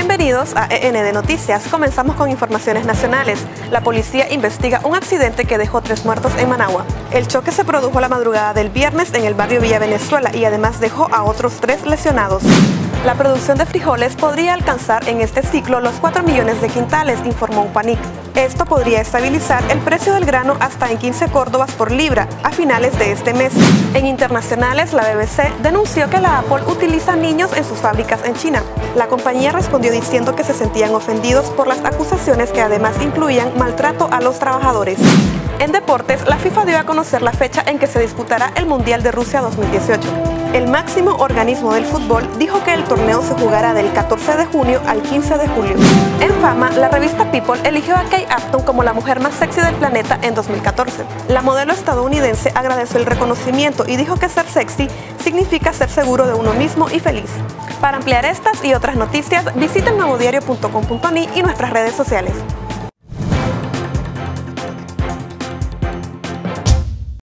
Bienvenidos a END Noticias. Comenzamos con informaciones nacionales. La policía investiga un accidente que dejó 3 muertos en Managua. El choque se produjo la madrugada del viernes en el barrio Villa Venezuela y además dejó a otros 3 lesionados. La producción de frijoles podría alcanzar en este ciclo los 4 millones de quintales, informó UPANIC. Esto podría estabilizar el precio del grano hasta en 15 córdobas por libra a finales de este mes. En internacionales, la BBC denunció que la Apple utiliza niños en sus fábricas en China. La compañía respondió diciendo que se sentían ofendidos por las acusaciones que además incluían maltrato a los trabajadores. En deportes, la FIFA dio a conocer la fecha en que se disputará el Mundial de Rusia 2018. El máximo organismo del fútbol dijo que el torneo se jugará del 14 de junio al 15 de julio. En fama, la revista People eligió a Kate Upton como la mujer más sexy del planeta en 2014. La modelo estadounidense agradeció el reconocimiento y dijo que ser sexy significa ser seguro de uno mismo y feliz. Para ampliar estas y otras noticias, visita elnuevodiario.com.ni y nuestras redes sociales.